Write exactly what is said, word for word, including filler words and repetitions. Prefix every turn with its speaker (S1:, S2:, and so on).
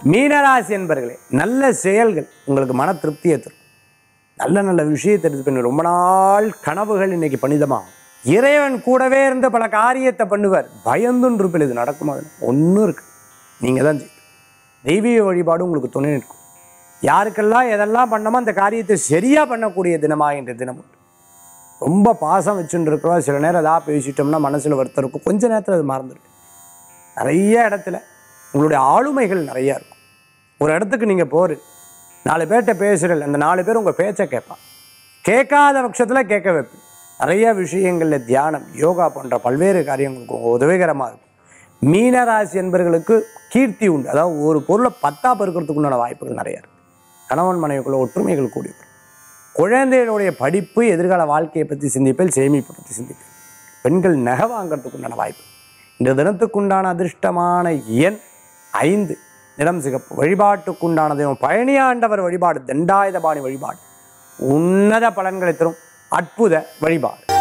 S1: மீனராசி என்பர்களே, நல்ல செயல்கள் உங்களுக்கு மன திருப்தியை தரும். நல்ல நல்ல விஷயத்தை எடுத்து பண்ணி ரொம்ப நாள் கனவுகள் இன்னைக்கு பணிதமாகும். இறைவன் கூடவே இருந்து பல காரியத்தை பண்ணுவார். பயந்துன்னு இருப்பில் இது நடக்குமா? ஒன்றும் இருக்கு, நீங்கள் தான் செய்யும். தெய்வீக வழிபாடு உங்களுக்கு துணை நிற்கும். யாருக்கெல்லாம் எதெல்லாம் பண்ணமோ அந்த காரியத்தை சரியாக பண்ணக்கூடிய தினமாக இன்றைய தினம் உண்டு. ரொம்ப பாசம் வச்சுட்டு இருக்கிறோம், சில நேரம் எதாவது பேசிட்டோம்னா மனசில் வருத்தம் இருக்கும், கொஞ்ச நேரத்தில் அது மறந்துடும். நிறைய இடத்துல உங்களுடைய ஆளுமைகள் நிறையா இருக்கும். ஒரு இடத்துக்கு நீங்கள் போகிற நாலு பேர்கிட்ட பேசுகிறீர்கள், அந்த நாலு பேர் உங்கள் பேச்சை கேட்பான். கேட்காத பட்சத்தில் கேட்க வைப்பேன். நிறைய விஷயங்களில் தியானம், யோகா போன்ற பல்வேறு காரியங்களுக்கு உதவிகரமாக இருக்கும். மீனராசி என்பவர்களுக்கு கீர்த்தி உண்டு. அதாவது ஒரு பொருளை பத்தா பெருக்கிறதுக்கு உண்டான வாய்ப்புகள் நிறையா இருக்குது. கணவன் மனைவிக்குள்ள ஒற்றுமைகள் கூடி வரும். குழந்தைகளுடைய படிப்பு, எதிர்கால வாழ்க்கையை பற்றி சிந்திப்பில், சேமிப்பை பற்றி சிந்திப்பேன். பெண்கள் நகை வாங்கிறதுக்கு உண்டான வாய்ப்பு. இந்த தினத்துக்குண்டான அதிர்ஷ்டமான எண் ஐந்து, நிறம் சிகப்பு. வழிபாட்டுக்குண்டான தெய்வம் பழனியாண்டவர் வழிபாடு, தண்டாயுதபாணி வழிபாடு உன்னத பலன்களை தரும் அற்புத வழிபாடு.